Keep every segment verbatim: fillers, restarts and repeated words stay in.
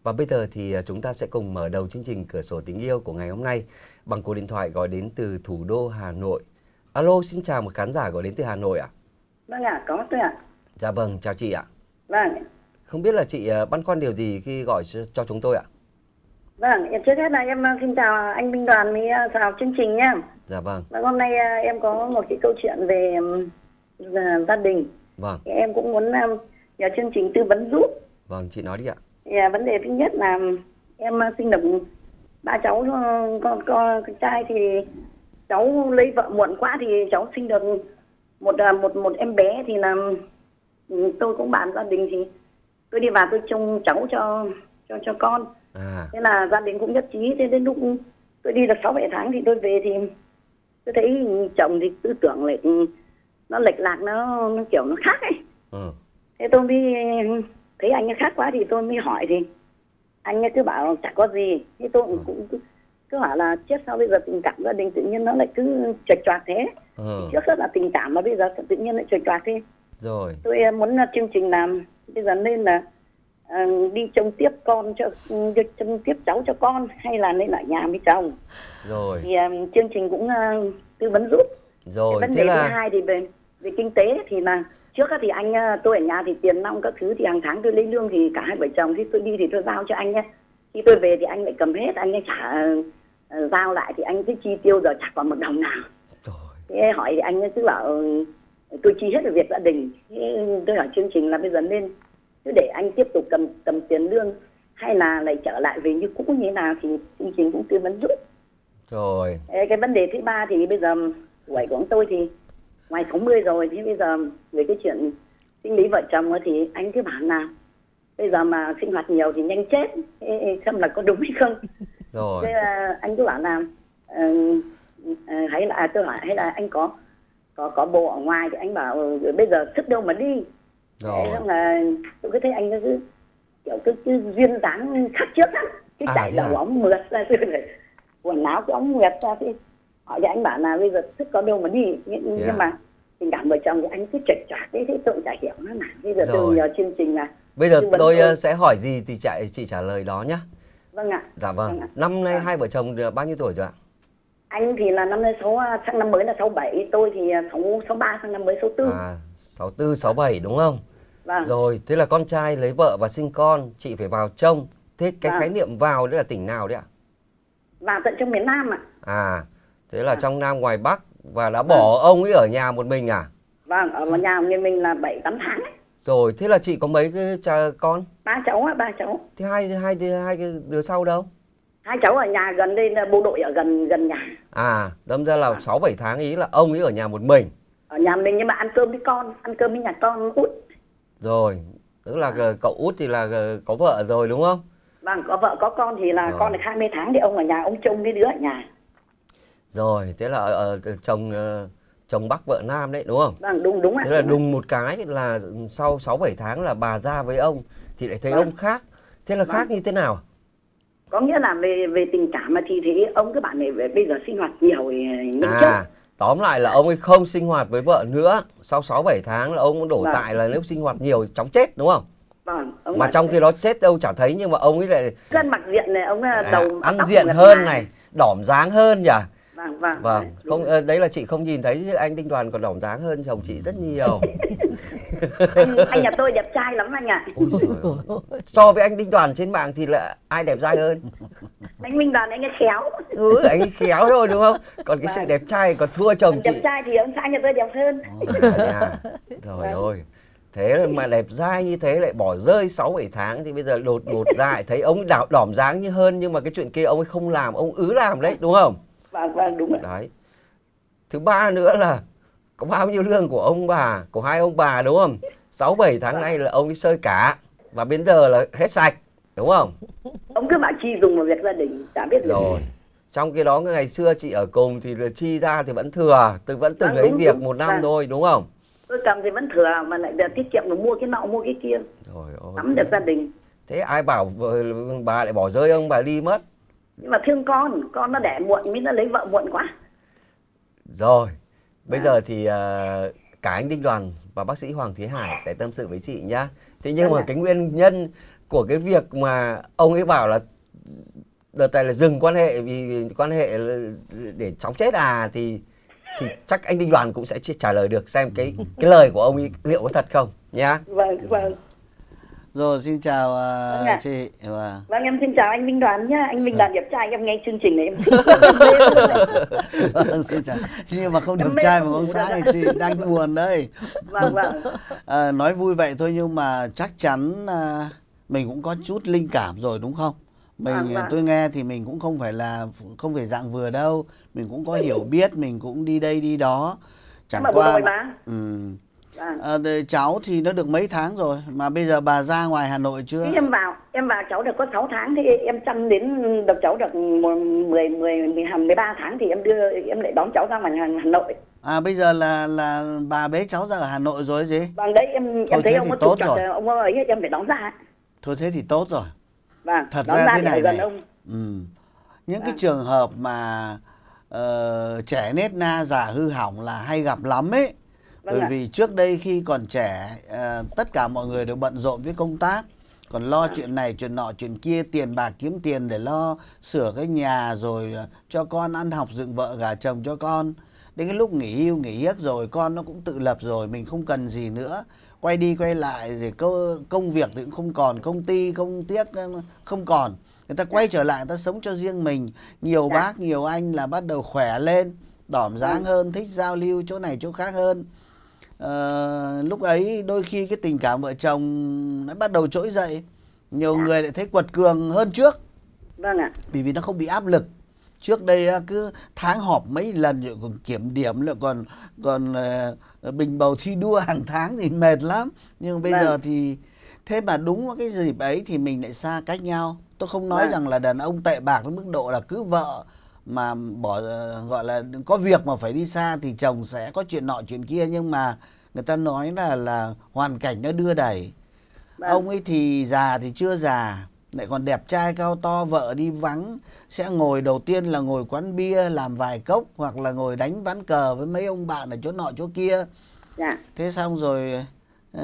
Và bây giờ thì chúng ta sẽ cùng mở đầu chương trình Cửa sổ tình yêu của ngày hôm nay bằng cuộc điện thoại gọi đến từ thủ đô Hà Nội. Alo, xin chào một khán giả gọi đến từ Hà Nội ạ. Vâng ạ, à, có tôi ạ. Dạ vâng, chào chị ạ. Vâng. Không biết là chị băn khoăn điều gì khi gọi cho chúng tôi ạ? Vâng, trước hết là em xin chào anh Minh Đoàn với chào chương trình nhé. Dạ vâng. Và hôm nay em có một cái câu chuyện về gia đình. Vâng. Thì em cũng muốn nhờ chương trình tư vấn giúp. Vâng, chị nói đi ạ. Thì vấn đề thứ nhất là em sinh được ba cháu con, con, con trai, thì cháu lấy vợ muộn quá thì cháu sinh được một một một em bé, thì là tôi cũng bàn gia đình thì tôi đi vào tôi trông cháu cho cho cho con. À. Thế là gia đình cũng nhất trí. Thế đến lúc tôi đi được sáu bảy tháng thì tôi về thì tôi thấy chồng thì tư tưởng lại nó lệch lạc, nó, nó kiểu nó khác ấy. Ừ. Thế tôi mới thấy anh ấy khác quá thì tôi mới hỏi, thì anh ấy cứ bảo chả có gì. Thế tôi cũng, cũng cứ, cứ hỏi là chết sao bây giờ tình cảm gia đình tự nhiên nó lại cứ chệch choạc thế. Ừ. Trước rất là tình cảm mà bây giờ tự nhiên lại chệch choạc thế. Rồi. Tôi muốn chương trình làm bây giờ nên là À, đi trông tiếp con cho trông tiếp cháu cho con hay là nên ở nhà với chồng. Rồi. Thì um, chương trình cũng uh, tư vấn giúp. Rồi. Cái vấn thế đề là thứ hai thì về về kinh tế thì là trước thì anh uh, tôi ở nhà thì tiền nong các thứ thì hàng tháng tôi lấy lương thì cả hai vợ chồng, khi tôi đi thì tôi giao cho anh nhé. Khi tôi về thì anh lại cầm hết, anh ấy trả uh, giao lại thì anh cứ chi tiêu giờ chả còn một đồng nào. Rồi. Thế hỏi thì anh ấy cứ bảo uh, tôi chi hết về việc gia đình. Thế tôi hỏi chương trình là bây giờ nên cứ để anh tiếp tục cầm cầm tiền lương hay là lại trở lại về như cũ như thế nào thì chương trình cũng tư vấn giúp. Rồi. Cái vấn đề thứ ba thì bây giờ tuổi của ông tôi thì ngoài sáu mươi rồi, thế bây giờ về cái chuyện sinh lý vợ chồng thì anh cứ bảo là bây giờ mà sinh hoạt nhiều thì nhanh chết, xem là có đúng hay không. Rồi. Thế là anh cứ bảo là uh, uh, hay là tôi hỏi hay là anh có có có bồ ở ngoài, thì anh bảo bây giờ sức đâu mà đi. Rồi. Thế là tôi cứ thấy anh cứ kiểu cứ, cứ duyên dáng khác trước lắm, cái chạy đầu à? Ống mượt ra, quần áo cái ống mượt ra, thì hỏi cho anh bảo là bây giờ sức có đâu mà đi, nhưng, yeah. nhưng mà tình cảm vợ chồng thì anh cứ chệch choạc thế, thế tôi chả hiểu nó nào. Bây giờ rồi. Tôi nhờ chương trình là bây giờ tôi, tôi sẽ hỏi gì thì chạy chị trả lời đó nhá. Vâng ạ. Dạ vâng. Vâng ạ. Năm nay à. hai vợ chồng được bao nhiêu tuổi rồi ạ? Anh thì là năm nay sáu, sang năm mới là sáu bảy, tôi thì sáu sáu ba, sang năm mới sáu tư. À, sáu tư sáu bảy đúng không? Vâng. Rồi, thế là con trai lấy vợ và sinh con, chị phải vào trông. Thế cái vâng. khái niệm vào đấy là tỉnh nào đấy ạ? Vào tận trong miền Nam ạ. À, thế là à. trong Nam ngoài Bắc, và đã bỏ vâng. ông ấy ở nhà một mình à? Vâng, ở một nhà người mình là bảy tám tháng ấy. Rồi, thế là chị có mấy cái cha con? Ba cháu á, ba cháu. Thế hai hai đứa hai cái đứa sau đâu? Hai cháu ở nhà gần đây, là bộ đội ở gần gần nhà. À, đâm ra là sáu bảy tháng ý là ông ấy ở nhà một mình. Ở nhà mình nhưng mà ăn cơm với con, ăn cơm với nhà con út. Rồi, tức là à. cậu út thì là có vợ rồi đúng không? Vâng, có vợ có con thì là rồi. Con được hai mươi tháng thì ông ở nhà, ông trông cái đứa ở nhà. Rồi, thế là ở, ở chồng chồng Bắc vợ Nam đấy đúng không? Vâng, đúng đúng ạ. Thế là đùng một cái là sau sáu bảy tháng là bà ra với ông thì lại thấy vâng. ông khác. Thế là vâng. khác như thế nào? Có nghĩa là về về tình cảm mà thì thấy ông các bạn này bây giờ sinh hoạt nhiều thì nhanh à, chết. Tóm lại là ông ấy không sinh hoạt với vợ nữa. Sau sáu bảy tháng là ông đổ vâng. tại là nếu sinh hoạt nhiều chóng chết đúng không? Vâng. Mà trong khi đó chết đâu chả thấy, nhưng mà ông ấy lại dân mặc diện này, ông đầu à, ăn diện hơn này, này, đỏm dáng hơn nhỉ? Vâng, vâng. Vâng, không rồi. Đấy là chị không nhìn thấy, chứ anh Đinh Đoàn còn đỏm dáng hơn chồng chị rất nhiều. anh, anh nhà tôi đẹp trai lắm anh ạ. Ôi giời ơi. So với anh Đinh Đoàn trên mạng thì là ai đẹp trai hơn? Anh Minh Đoàn anh ấy khéo. Ừ, anh ấy khéo thôi đúng không? Còn cái vâng. sự đẹp trai còn thua chồng chị. Đẹp trai thì ông xã nhà tôi đẹp hơn. Trời ơi. Thế mà đẹp dai như thế lại bỏ rơi sáu bảy tháng thì bây giờ đột ngột ra thấy ông đảo đỏm dáng như hơn, nhưng mà cái chuyện kia ông ấy không làm, ông ứ làm đấy đúng không? Vâng, vâng, đúng rồi. Đấy. Thứ ba nữa là có bao nhiêu lương của ông bà, của hai ông bà đúng không? sáu bảy tháng vâng. nay là ông ấy sơi cả và đến giờ là hết sạch, đúng không? Ông cứ bảo chi dùng vào việc gia đình, chả biết rồi. Gì. Trong cái đó ngày xưa chị ở cùng thì chi ra thì vẫn thừa, tôi vẫn từng ấy việc đúng. một năm vâng. thôi đúng không? Tôi cầm thì vẫn thừa mà lại tiết kiệm được mua cái nọ mua cái kia. Rồi ôi. Nắm được gia đình. Thế ai bảo bà lại bỏ rơi ông bà đi mất? Nhưng mà thương con, con nó đẻ muộn mới nó lấy vợ muộn quá. Rồi, bây à. giờ thì uh, cả anh Đinh Đoàn và bác sĩ Hoàng Thúy Hải sẽ tâm sự với chị nhá. Thế nhưng à. mà cái nguyên nhân của cái việc mà ông ấy bảo là đợt này là dừng quan hệ vì quan hệ để cháu chết à, thì thì chắc anh Đinh Đoàn cũng sẽ trả lời được xem cái cái lời của ông ấy liệu có thật không nhá. Vâng, vâng. Rồi xin chào uh, vâng chị. Vâng. vâng em xin chào anh Minh Đoàn nhá. Anh Minh Đoàn đẹp trai, em nghe chương trình này em vâng, xin chào. Nhưng mà không đẹp trai mà không xã thì chị đang buồn đấy. Vâng vâng. À, nói vui vậy thôi nhưng mà chắc chắn uh, mình cũng có chút linh cảm rồi đúng không? Mình vâng, vâng. Tôi nghe thì mình cũng không phải là không phải dạng vừa đâu, mình cũng có hiểu biết, mình cũng đi đây đi đó. Chẳng qua là, ừ. Vâng. À, cháu thì nó được mấy tháng rồi mà bây giờ bà ra ngoài Hà Nội chưa? Em vào em vào cháu được có sáu tháng thì em chăm đến được cháu được mười mười ba tháng thì em đưa em lại đón cháu ra ngoài Hà Nội. À bây giờ là là bà bế cháu ra ở Hà Nội rồi gì? Vâng đấy em em thôi, thấy ông có tốt rồi. Ông ấy em phải đón ra. Thôi thế thì tốt rồi. Vâng. Thật ra, ra thế này này. Ông. Ừ. Những vâng. cái trường hợp mà uh, trẻ nết na già hư hỏng là hay gặp lắm ấy. Vâng bởi ạ. Vì trước đây khi còn trẻ uh, tất cả mọi người đều bận rộn với công tác, còn lo vâng. chuyện này chuyện nọ chuyện kia, tiền bạc kiếm tiền để lo sửa cái nhà rồi uh, cho con ăn học dựng vợ gả chồng cho con. Đến cái lúc nghỉ hưu nghỉ hiếc rồi con nó cũng tự lập rồi, mình không cần gì nữa, quay đi quay lại rồi công việc thì cũng không còn, công ty công tiếc không còn, người ta quay trở lại người ta sống cho riêng mình. Nhiều dạ. bác nhiều anh là bắt đầu khỏe lên, đỏm dáng ừ. hơn, thích giao lưu chỗ này chỗ khác hơn. À, lúc ấy đôi khi cái tình cảm vợ chồng nó bắt đầu trỗi dậy, nhiều dạ. người lại thấy quật cường hơn trước. Vâng ạ. Bởi vì nó không bị áp lực. Trước đây cứ tháng họp mấy lần rồi còn kiểm điểm lại còn còn uh, bình bầu thi đua hàng tháng thì mệt lắm. Nhưng bây vâng. giờ thì thế mà đúng cái dịp ấy thì mình lại xa cách nhau. Tôi không nói vâng. rằng là đàn ông tệ bạc đến mức độ là cứ vợ mà bỏ uh, gọi là có việc mà phải đi xa thì chồng sẽ có chuyện nọ chuyện kia, nhưng mà người ta nói là là hoàn cảnh nó đưa đẩy. Vâng. Ông ấy thì già thì chưa già, lại còn đẹp trai cao to, vợ đi vắng sẽ ngồi đầu tiên là ngồi quán bia làm vài cốc hoặc là ngồi đánh ván cờ với mấy ông bạn ở chỗ nọ chỗ kia. Dạ. Thế xong rồi uh,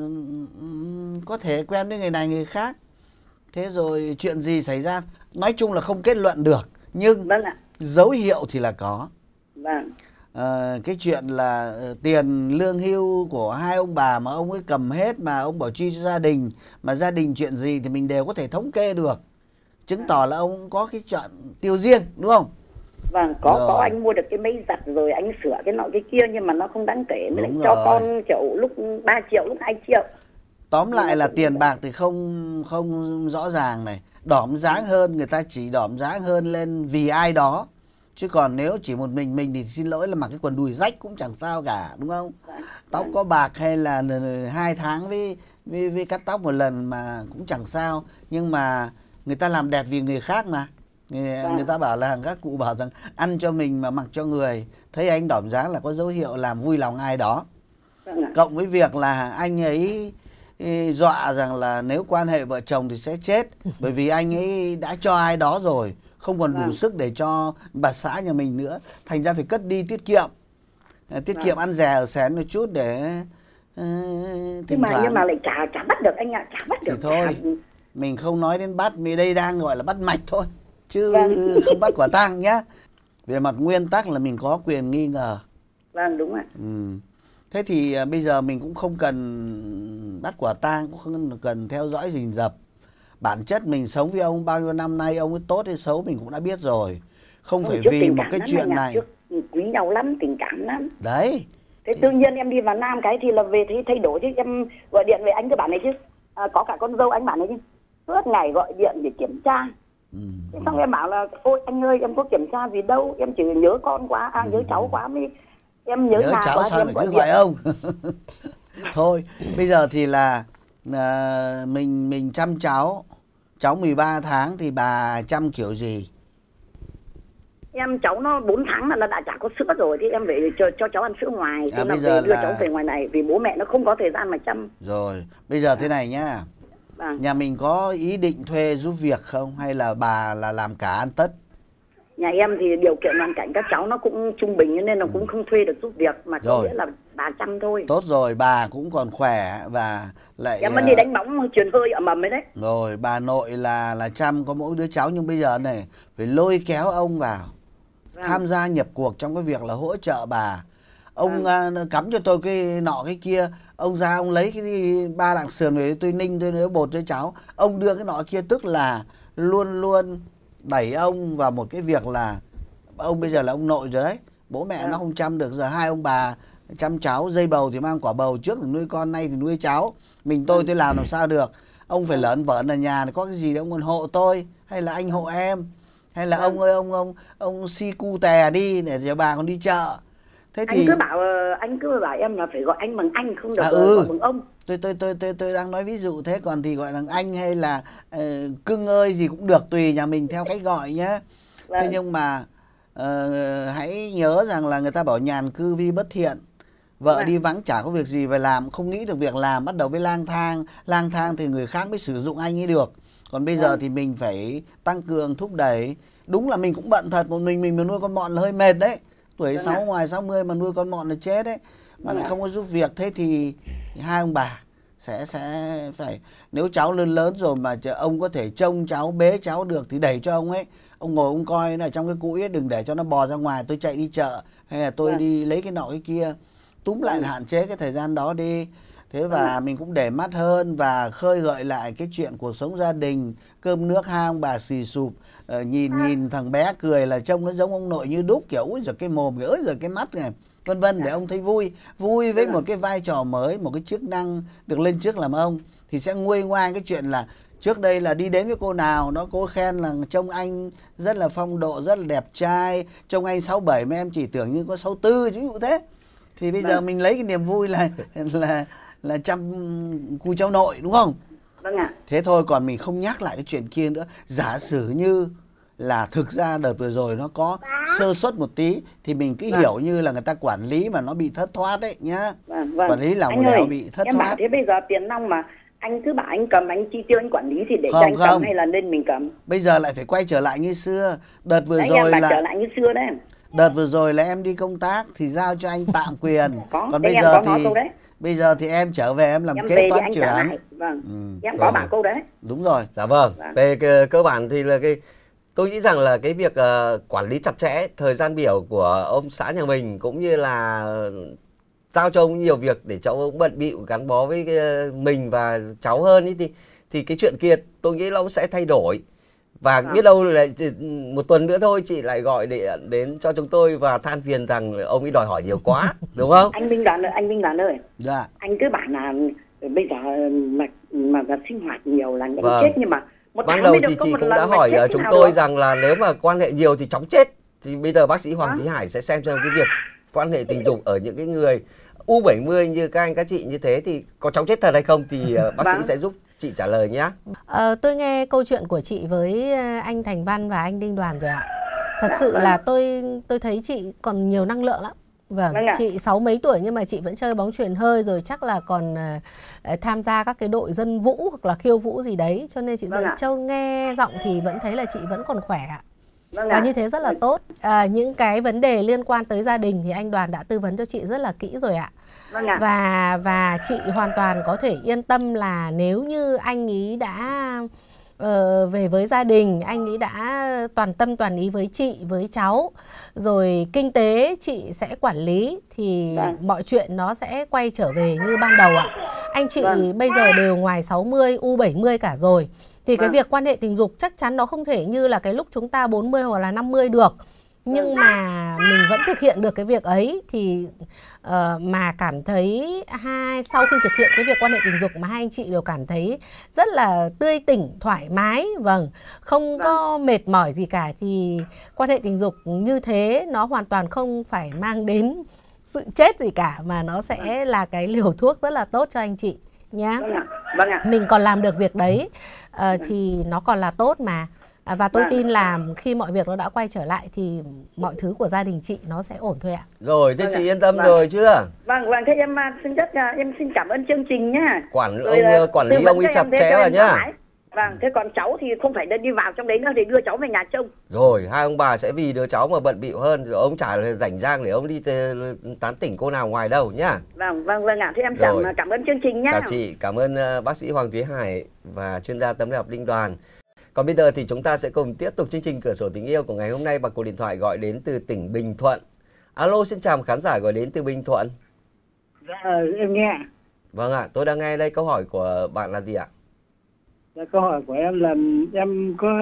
có thể quen với người này người khác. Thế rồi chuyện gì xảy ra nói chung là không kết luận được, nhưng vâng ạ. dấu hiệu thì là có. Vâng. À, cái chuyện là tiền lương hưu của hai ông bà mà ông ấy cầm hết mà ông bảo chi cho gia đình, mà gia đình chuyện gì thì mình đều có thể thống kê được, chứng tỏ là ông có cái chuyện tiêu riêng đúng không? Vâng, có rồi. Có anh mua được cái máy giặt rồi anh sửa cái nọ cái kia nhưng mà nó không đáng kể, mới lại cho con kiểu lúc ba triệu lúc hai triệu. Tóm lại là tiền bạc thì không không rõ ràng này, đỏm dáng hơn người ta chỉ đỏm dáng hơn lên vì ai đó. Chứ còn nếu chỉ một mình mình thì xin lỗi là mặc cái quần đùi rách cũng chẳng sao cả, đúng không? Vâng, tóc vâng. có bạc hay là hai tháng với, với, với cắt tóc một lần mà cũng chẳng sao. Nhưng mà người ta làm đẹp vì người khác mà. Người, vâng. người ta bảo là các cụ bảo rằng ăn cho mình mà mặc cho người. Thấy anh đỏm dáng là có dấu hiệu làm vui lòng ai đó. Vâng. Cộng với việc là anh ấy dọa rằng là nếu quan hệ vợ chồng thì sẽ chết. Bởi vì anh ấy đã cho ai đó rồi, không còn đủ vâng. sức để cho bà xã nhà mình nữa, thành ra phải cất đi tiết kiệm, tiết vâng. kiệm ăn rẻ ở xén một chút để uh, nhưng mà nhưng mà lại chả chả bắt được anh ạ, chả bắt được. Thì thôi chả... mình không nói đến bắt, vì đây đang gọi là bắt mạch thôi chứ vâng. không bắt quả tang nhá. Về mặt nguyên tắc là mình có quyền nghi ngờ. Vâng đúng ạ. Ừ. Thế thì uh, bây giờ mình cũng không cần bắt quả tang, cũng không cần theo dõi rình rập. Bản chất mình sống với ông bao nhiêu năm nay, ông ấy tốt hay xấu mình cũng đã biết rồi. Không, không phải vì một cái chuyện này. Trước quý nhau lắm, tình cảm lắm. Đấy. Thế thì... tự nhiên em đi vào Nam cái thì là về thấy thay đổi chứ. Em gọi điện về anh cái bản này chứ. À, có cả con dâu anh bản này chứ. Suốt ngày gọi điện để kiểm tra. Ừ. Thế xong em bảo là ôi anh ơi em có kiểm tra gì đâu. Em chỉ nhớ con quá, à, nhớ ừ. cháu quá mới. Em nhớ, nhớ cháu quá, sao lại cứ gọi ông. Thôi bây giờ thì là à, mình mình chăm cháu. Cháu mười ba tháng thì bà chăm kiểu gì? Em cháu nó bốn tháng là nó đã chả có sữa rồi thì em phải cho, cho cháu ăn sữa ngoài. À, bây giờ đưa là... cháu về ngoài này vì bố mẹ nó không có thời gian mà chăm. Rồi, bây giờ à. thế này nhá. À. Nhà mình có ý định thuê giúp việc không hay là bà là làm cả ăn tất? Nhà em thì điều kiện hoàn cảnh các cháu nó cũng trung bình nên là ừ. cũng không thuê được giúp việc mà có nghĩa là bà chăm thôi. Tốt rồi, bà cũng còn khỏe và lại em vẫn đi đánh bóng truyền hơi ở mầm ấy đấy. Rồi, bà nội là là chăm có mỗi đứa cháu, nhưng bây giờ này phải lôi kéo ông vào vâng. tham gia nhập cuộc trong cái việc là hỗ trợ bà. Ông vâng. uh, cắm cho tôi cái nọ cái kia, ông ra ông lấy cái ba lạng sườn về tôi ninh tôi nấu bột cho cháu, ông đưa cái nọ kia, tức là luôn luôn đẩy ông vào một cái việc là ông bây giờ là ông nội rồi đấy, bố mẹ vâng. nó không chăm được, giờ hai ông bà chăm cháu, dây bầu thì mang quả bầu, trước thì nuôi con, nay thì nuôi cháu, mình tôi tôi làm làm sao được. Ông phải lởn vởn ở nhà, có cái gì để ông còn hộ tôi, hay là anh hộ em, hay là vâng. ông ơi ông ông ông si cu tè đi để cho bà còn đi chợ. Thế anh thì cứ bảo anh cứ bảo em là phải gọi anh bằng anh, không được à, ừ. gọi bằng ông. Tôi tôi tôi tôi tôi đang nói ví dụ thế, còn thì gọi là anh hay là uh, cưng ơi gì cũng được, tùy nhà mình theo cách gọi nhé. Vâng. Thế nhưng mà uh, hãy nhớ rằng là người ta bảo nhàn cư vi bất thiện. Vợ vâng. đi vắng chả có việc gì phải làm, không nghĩ được việc làm, bắt đầu với lang thang. Lang thang thì người khác mới sử dụng anh ấy được. Còn bây vâng. giờ thì mình phải tăng cường, thúc đẩy. Đúng là mình cũng bận thật, một mình mình mà nuôi con mọn là hơi mệt đấy. Tuổi vâng sáu à. ngoài sáu mươi mà nuôi con mọn là chết đấy. Mà vâng lại à. không có giúp việc. Thế thì hai ông bà sẽ sẽ phải, nếu cháu lớn lớn rồi mà ông có thể trông cháu, bế cháu được thì đẩy cho ông ấy. Ông ngồi ông coi là trong cái cũi ấy, đừng để cho nó bò ra ngoài, tôi chạy đi chợ hay là tôi vâng. đi lấy cái nọ cái kia. Túm lại là hạn chế cái thời gian đó đi. Thế và mình cũng để mắt hơn và khơi gợi lại cái chuyện cuộc sống gia đình, cơm nước hai ông bà xì sụp, uh, nhìn nhìn thằng bé cười là trông nó giống ông nội như đúc, kiểu úi giời cái mồm, ơi giời cái mắt này, vân vân, để ông thấy vui, vui với một cái vai trò mới, một cái chức năng được lên trước làm ông, thì sẽ nguôi ngoai cái chuyện là trước đây là đi đến với cô nào nó cô khen là trông anh rất là phong độ, rất là đẹp trai, trông anh sáu bảy mà em chỉ tưởng như có sáu tư, ví dụ thế. Thì bây giờ mình lấy cái niềm vui là là là chăm cu cháu nội, đúng không? Vâng ạ. Thế thôi, còn mình không nhắc lại cái chuyện kia nữa. Giả sử như là thực ra đợt vừa rồi nó có sơ suất một tí thì mình cứ vâng. hiểu như là người ta quản lý mà nó bị thất thoát đấy nhá. Vâng, vâng. Quản lý lòng lèo bị thất em thoát. Bảo thế bây giờ tiền nong mà anh cứ bảo anh cầm, anh chi tiêu anh quản lý thì để không, cho anh không. cầm hay là nên mình cầm? Bây giờ lại phải quay trở lại như xưa. Đợt vừa đấy, rồi em là trở lại như xưa đấy. Đợt vừa rồi là em đi công tác thì giao cho anh tạm quyền. Có, còn bây giờ thì bây giờ thì em trở về em làm em kế toán trưởng. Vâng. Ừ. Em có bảo câu đấy. Đúng rồi. Dạ vâng. vâng. Về cái, cơ bản thì là cái tôi nghĩ rằng là cái việc uh, quản lý chặt chẽ thời gian biểu của ông xã nhà mình, cũng như là giao cho ông nhiều việc để cho ông bận bịu gắn bó với uh, mình và cháu hơn ý, thì thì cái chuyện kia tôi nghĩ nó sẽ thay đổi. Và à. biết đâu lại một tuần nữa thôi chị lại gọi để đến cho chúng tôi và than phiền rằng ông ấy đòi hỏi nhiều quá, đúng không? Anh Minh Đoàn ơi, anh Minh Đoàn ơi. Dạ. Anh cứ bảo là bây giờ mà mà, mà sinh hoạt nhiều là nhanh vâng. chết, nhưng mà một ban đầu thì chị cũng đã hỏi chúng tôi được. rằng là nếu mà quan hệ nhiều thì chóng chết. Thì bây giờ bác sĩ Hoàng Thí Hải sẽ xem xem cái việc quan hệ tình dục ở những cái người u bảy mươi như các anh các chị như thế thì có chóng chết thật hay không, thì bác vâng. sĩ sẽ giúp chị trả lời nhé. Ờ, tôi nghe câu chuyện của chị với anh Thành Văn và anh Đinh Đoàn rồi ạ. Thật sự là tôi tôi thấy chị còn nhiều năng lượng lắm. Vâng, vâng chị sáu mấy tuổi nhưng mà chị vẫn chơi bóng chuyền hơi, rồi chắc là còn uh, tham gia các cái đội dân vũ hoặc là khiêu vũ gì đấy. Cho nên chị vâng Châu nghe giọng thì vẫn thấy là chị vẫn còn khỏe ạ. Vâng và như thế rất là vâng. tốt. À, những cái vấn đề liên quan tới gia đình thì anh Đoàn đã tư vấn cho chị rất là kỹ rồi ạ. Vâng ạ. Và, và chị hoàn toàn có thể yên tâm là nếu như anh ý đã uh, về với gia đình, anh ấy đã toàn tâm toàn ý với chị, với cháu, rồi kinh tế chị sẽ quản lý, thì vâng. mọi chuyện nó sẽ quay trở về như ban đầu ạ. Anh chị vâng. bây giờ đều ngoài sáu mươi, u bảy mươi cả rồi. Thì vâng. cái việc quan hệ tình dục chắc chắn nó không thể như là cái lúc chúng ta bốn mươi hoặc là năm mươi được. Nhưng mà mình vẫn thực hiện được cái việc ấy thì uh, mà cảm thấy hai sau khi thực hiện cái việc quan hệ tình dục mà hai anh chị đều cảm thấy rất là tươi tỉnh, thoải mái, vâng, không vâng. có mệt mỏi gì cả, thì quan hệ tình dục như thế nó hoàn toàn không phải mang đến sự chết gì cả, mà nó sẽ vâng. là cái liều thuốc rất là tốt cho anh chị nhá. Vâng ạ. Vâng ạ. Mình còn làm được việc đấy uh, vâng. thì nó còn là tốt mà. À, và tôi vâng. tin là khi mọi việc nó đã quay trở lại thì mọi thứ của gia đình chị nó sẽ ổn thôi ạ. Rồi, thế vâng chị ạ. yên tâm vâng. rồi chưa? Vâng, vâng, thế em xin rất em xin cảm ơn chương trình nhá. Quản rồi, ông quản lý ông ấy chặt chẽ vào nhá. Vâng, thế còn cháu thì không phải đi vào trong đấy nữa thì đưa cháu về nhà trông. Rồi, hai ông bà sẽ vì đứa cháu mà bận bịu hơn, rồi ông chả rảnh rang để ông đi tán tỉnh cô nào ngoài đâu nhá. Vâng, vâng, vâng ạ. Thế em cảm, cảm ơn chương trình nhá. Chào chị, cảm ơn uh, bác sĩ Hoàng Thúy Hải và chuyên gia tâm lý học Đinh Đoàn. Còn bây giờ thì chúng ta sẽ cùng tiếp tục chương trình Cửa sổ tình yêu của ngày hôm nay bằng cuộc điện thoại gọi đến từ tỉnh Bình Thuận. Alo, xin chào khán giả gọi đến từ Bình Thuận. Dạ, em nghe. Vâng ạ, tôi đang nghe đây. Câu hỏi của bạn là gì ạ? Dạ, câu hỏi của em là em có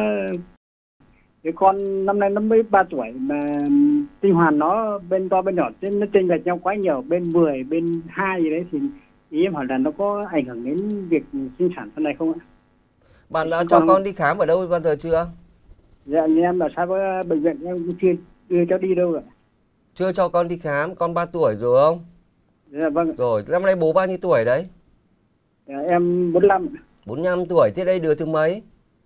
cái con năm nay nó mới ba tuổi mà tinh hoàn nó bên to bên nhỏ nó chênh lệch nhau quá nhiều, bên mười, bên hai gì đấy, thì ý em hỏi là nó có ảnh hưởng đến việc sinh sản sau này không ạ? Bạn đã cho con... con đi khám ở đâu bao giờ chưa? Dạ, như em là sao có bệnh viện em cũng chưa đưa cháu đi đâu ạ. Chưa cho con đi khám, con ba tuổi rồi không? Dạ vâng. Rồi, năm nay bố bao nhiêu tuổi đấy? Dạ, em bốn mươi lăm. bốn mươi lăm tuổi, thế đây đứa thứ mấy?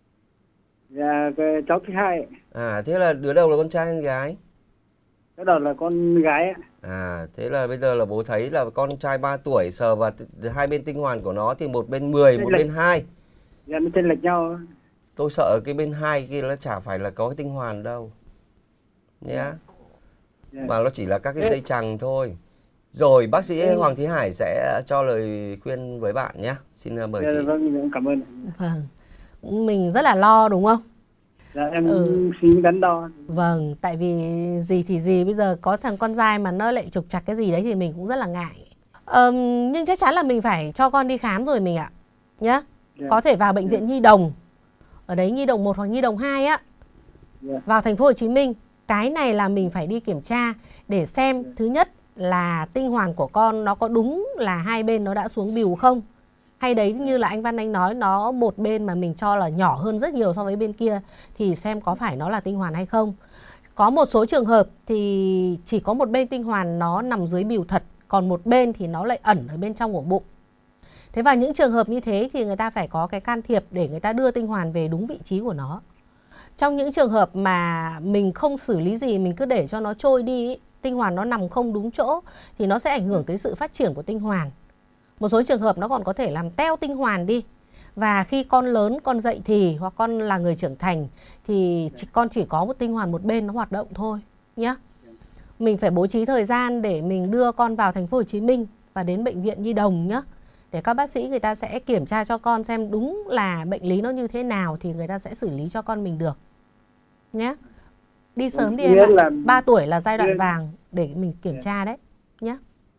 Dạ, cháu thứ hai. À, thế là đứa đầu là con trai hay gái? Đứa đầu là con gái ạ. À, thế là bây giờ là bố thấy là con trai ba tuổi sờ vào hai bên tinh hoàn của nó thì một bên mười, một bên hai. Dạ, nó chênh lệch nhau. Tôi sợ cái bên hai kia nó chả phải là có cái tinh hoàn đâu nhé. Yeah. Yeah. Mà nó chỉ là các cái dây chằng thôi. Rồi bác sĩ ừ. Hoàng Thúy Hải sẽ cho lời khuyên với bạn nhé. Xin mời dạ, chị. Vâng, cảm ơn. Vâng, mình rất là lo đúng không? Dạ, em ừ. xin đắn đo. Vâng, tại vì gì thì gì, bây giờ có thằng con trai mà nó lại trục trặc cái gì đấy thì mình cũng rất là ngại. Ờ, nhưng chắc chắn là mình phải cho con đi khám rồi mình ạ. Nhá. Dạ. Có thể vào bệnh viện Nhi Đồng. Ở đấy Nhi Đồng một hoặc Nhi Đồng hai á. Dạ. Vào thành phố Hồ Chí Minh. Cái này là mình phải đi kiểm tra để xem dạ. Thứ nhất là tinh hoàn của con nó có đúng là hai bên nó đã xuống bìu không? Hay đấy như là anh Văn Anh nói, nó một bên mà mình cho là nhỏ hơn rất nhiều so với bên kia, thì xem có phải nó là tinh hoàn hay không. Có một số trường hợp thì chỉ có một bên tinh hoàn nó nằm dưới bìu thật, còn một bên thì nó lại ẩn ở bên trong ổ bụng. Thế và những trường hợp như thế thì người ta phải có cái can thiệp để người ta đưa tinh hoàn về đúng vị trí của nó. Trong những trường hợp mà mình không xử lý gì, mình cứ để cho nó trôi đi, tinh hoàn nó nằm không đúng chỗ thì nó sẽ ảnh hưởng tới sự phát triển của tinh hoàn. Một số trường hợp nó còn có thể làm teo tinh hoàn đi. Và khi con lớn, con dậy thì hoặc con là người trưởng thành thì con chỉ có một tinh hoàn một bên nó hoạt động thôi nhé. Mình phải bố trí thời gian để mình đưa con vào thành phố Hồ Chí Minh và đến bệnh viện Nhi Đồng nhé. Để các bác sĩ người ta sẽ kiểm tra cho con xem đúng là bệnh lý nó như thế nào thì người ta sẽ xử lý cho con mình được nhé. Đi sớm đi em ạ. ba tuổi là giai đoạn vàng để mình kiểm tra đấy nhé.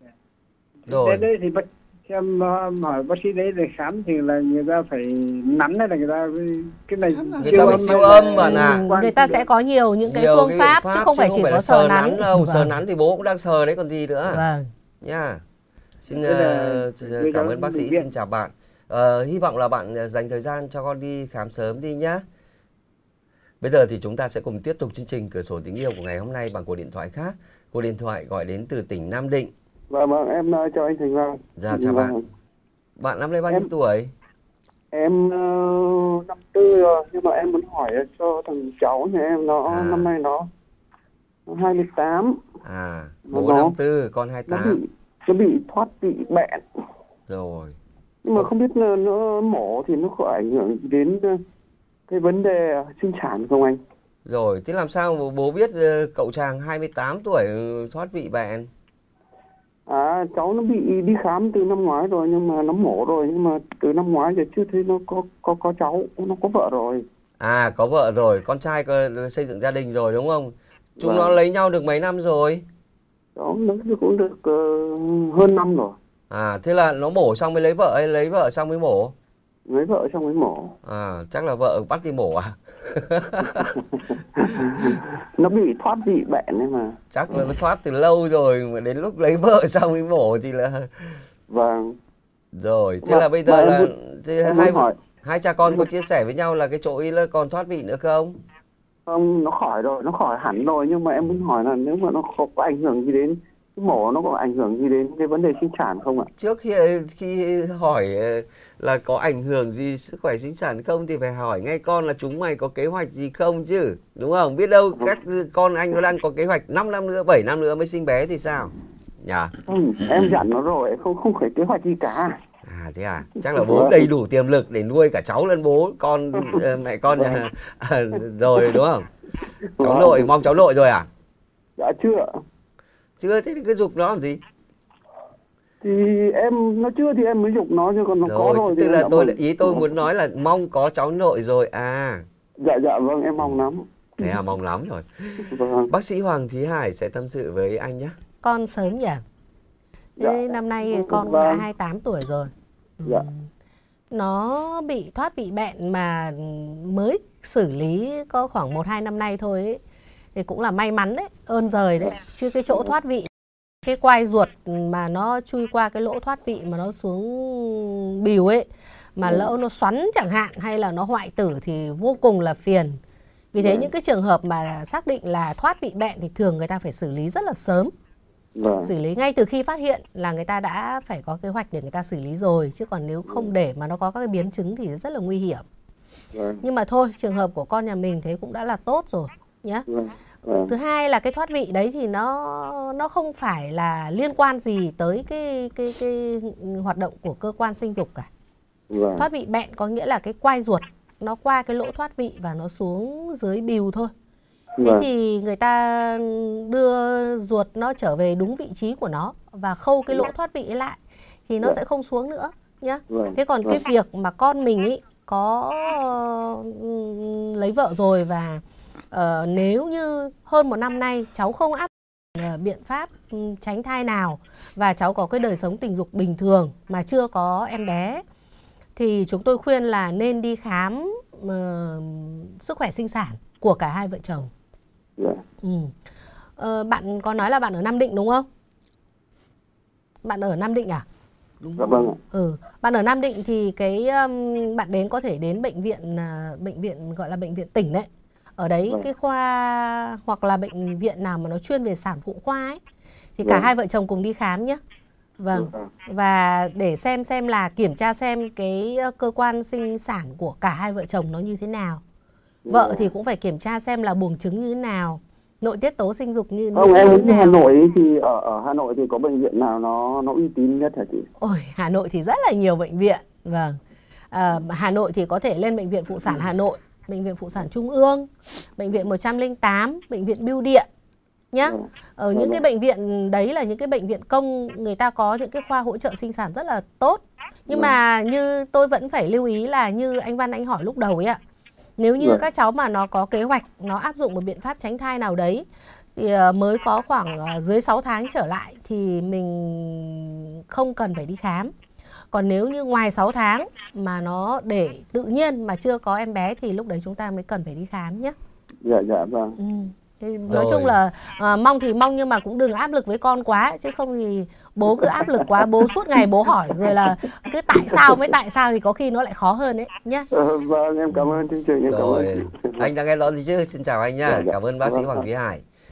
Rồi. Đấy thì bác em hỏi bác sĩ đấy để khám thì là người ta phải nắn hay là người ta cái này người ta phải siêu âm bạn ạ. Ừ, người ta sẽ có nhiều những cái nhiều phương cái pháp, pháp chứ không phải chỉ có sờ nắn. nắn đâu, vâng. Sờ nắn thì bố cũng đang sờ đấy còn gì nữa. Vâng. Nha. Xin uh, cảm ơn bác sĩ, xin chào bạn. Uh, hy vọng là bạn dành thời gian cho con đi khám sớm đi nhá. Bây giờ thì chúng ta sẽ cùng tiếp tục chương trình Cửa sổ tình yêu của ngày hôm nay bằng cuộc điện thoại khác. Cuộc điện thoại gọi đến từ tỉnh Nam Định. Vâng, vâng, em chào anh Thành Văn. Dạ, chào vâng. bạn. Bạn năm nay bao nhiêu em, tuổi? Em uh, năm tư rồi, nhưng mà em muốn hỏi cho thằng cháu nhà em nó à. năm nay nó hai mươi tám. À, bố năm tư, con hai mươi tám. Nó bị, nó bị thoát vị bẹn. Rồi. Nhưng mà không biết nó, nó mổ thì nó có ảnh hưởng đến cái vấn đề sinh sản không anh? Rồi, thế làm sao bố biết cậu chàng hai mươi tám tuổi thoát vị bẹn? À, cháu nó bị đi khám từ năm ngoái rồi nhưng mà nó mổ rồi, nhưng mà từ năm ngoái giờ chưa thấy nó có có có cháu, nó có vợ rồi. À, có vợ rồi, con trai có xây dựng gia đình rồi đúng không? Chúng vâng. nó lấy nhau được mấy năm rồi? Đó, nó cũng được uh, hơn năm rồi. À, thế là nó mổ xong mới lấy vợ hay lấy vợ xong mới mổ? Lấy vợ xong mới mổ. À, chắc là vợ bắt đi mổ à? Nó bị thoát vị bẹn ấy mà. Chắc là nó thoát từ lâu rồi, mà đến lúc lấy vợ xong mới mổ thì là... Vâng. Rồi, thế mà, là bây giờ là muốn, thế hai, hai cha con có chia sẻ với nhau là cái chỗ ấy là còn thoát vị nữa không? Không, nó khỏi rồi, nó khỏi hẳn rồi, nhưng mà em muốn hỏi là nếu mà nó không có ảnh hưởng gì đến cái mổ, nó có ảnh hưởng gì đến cái vấn đề sinh sản không ạ? Trước khi khi hỏi là có ảnh hưởng gì sức khỏe sinh sản không thì phải hỏi ngay con là chúng mày có kế hoạch gì không chứ, đúng không? Biết đâu các con anh nó đang có kế hoạch năm năm nữa, bảy năm nữa mới sinh bé thì sao? Nhỉ? Ừ, em dặn nó rồi, không không phải kế hoạch gì cả. À thế à, chắc là bố đầy đủ tiềm lực để nuôi cả cháu lẫn bố con uh, mẹ con nhà uh, rồi đúng không? Cháu Vâng. nội mong cháu nội rồi à? Dạ chưa. Chưa, thế thì cứ giục nó làm gì? Thì em nó chưa thì em mới giục nó, chứ còn nó Rồi, có rồi tức thì là em tôi mong. ý tôi muốn nói là mong có cháu nội rồi à. Dạ dạ vâng, em mong lắm. Thế à, mong lắm rồi. Vâng. Bác sĩ Hoàng Thúy Hải sẽ tâm sự với anh nhé. Con sớm nhỉ? Dạ. Thế năm nay thì con Vâng. đã hai mươi tám tuổi rồi. Dạ. Nó bị thoát vị bẹn mà mới xử lý có khoảng một hai năm nay thôi ấy. Thì cũng là may mắn đấy, ơn giời đấy. Chứ cái chỗ thoát vị, cái quai ruột mà nó chui qua cái lỗ thoát vị mà nó xuống bìu ấy, mà lỡ nó xoắn chẳng hạn hay là nó hoại tử thì vô cùng là phiền. Vì thế những cái trường hợp mà xác định là thoát vị bẹn thì thường người ta phải xử lý rất là sớm. Vâng. Xử lý ngay từ khi phát hiện là người ta đã phải có kế hoạch để người ta xử lý rồi. Chứ còn nếu không để mà nó có các cái biến chứng thì rất là nguy hiểm. Vâng. Nhưng mà thôi, trường hợp của con nhà mình thế cũng đã là tốt rồi nhé. Vâng. Vâng. Thứ hai là cái thoát vị đấy thì nó nó không phải là liên quan gì tới cái cái cái hoạt động của cơ quan sinh dục cả. Vâng. Thoát vị bẹn có nghĩa là cái quai ruột nó qua cái lỗ thoát vị và nó xuống dưới bìu thôi. Thế Vâng. thì người ta đưa ruột nó trở về đúng vị trí của nó và khâu cái lỗ thoát vị ấy lại thì nó Vâng. sẽ không xuống nữa nhá. Vâng. Thế còn cái Vâng. việc mà con mình ý có uh, lấy vợ rồi và uh, nếu như hơn một năm nay cháu không áp uh, biện pháp um, tránh thai nào và cháu có cái đời sống tình dục bình thường mà chưa có em bé thì chúng tôi khuyên là nên đi khám uh, sức khỏe sinh sản của cả hai vợ chồng. Dạ. Ừ. Ờ, bạn có nói là bạn ở Nam Định đúng không? Bạn ở Nam Định à? Dạ vâng ạ. Ừ. Bạn ở Nam Định thì cái um, bạn đến có thể đến bệnh viện uh, bệnh viện gọi là bệnh viện tỉnh đấy. Ở đấy Vâng. cái khoa hoặc là bệnh viện nào mà nó chuyên về sản phụ khoa ấy thì cả Vâng. hai vợ chồng cùng đi khám nhé. Vâng. Vâng. Và để xem xem là kiểm tra xem cái uh, cơ quan sinh sản của cả hai vợ chồng nó như thế nào. Vợ thì cũng phải kiểm tra xem là buồng trứng như thế nào, nội tiết tố sinh dục như, Không, như em thế đi Hà nào. Nội thì ở ở Hà Nội thì có bệnh viện nào nó nó uy tín nhất hả chị? Ôi, Hà Nội thì rất là nhiều bệnh viện. Vâng. À, Hà Nội thì có thể lên bệnh viện Phụ sản Hà Nội, bệnh viện Phụ sản Trung ương, bệnh viện một không tám, bệnh viện Bưu Điện nhá. Ở những cái bệnh viện đấy là những cái bệnh viện công, người ta có những cái khoa hỗ trợ sinh sản rất là tốt. Nhưng mà như tôi vẫn phải lưu ý là như anh Văn anh hỏi lúc đầu ấy ạ. Nếu như Vâng. các cháu mà nó có kế hoạch, nó áp dụng một biện pháp tránh thai nào đấy thì mới có khoảng dưới sáu tháng trở lại thì mình không cần phải đi khám. Còn nếu như ngoài sáu tháng mà nó để tự nhiên mà chưa có em bé thì lúc đấy chúng ta mới cần phải đi khám nhé. Dạ dạ vâng. Ừ. Thì nói Rồi. chung là à, mong thì mong nhưng mà cũng đừng áp lực với con quá, chứ không thì bố cứ áp lực quá, bố suốt ngày bố hỏi rồi là cứ tại sao mới tại sao thì có khi nó lại khó hơn đấy nhé. Ờ, vâng, em cảm ơn chương trình, em cảm ơn Rồi, chị. anh đã nghe rõ gì chứ? Xin chào anh Dạ, nhá. dạ. Cảm ơn bác sĩ Vâng, Hoàng vâng. Thúy Hải.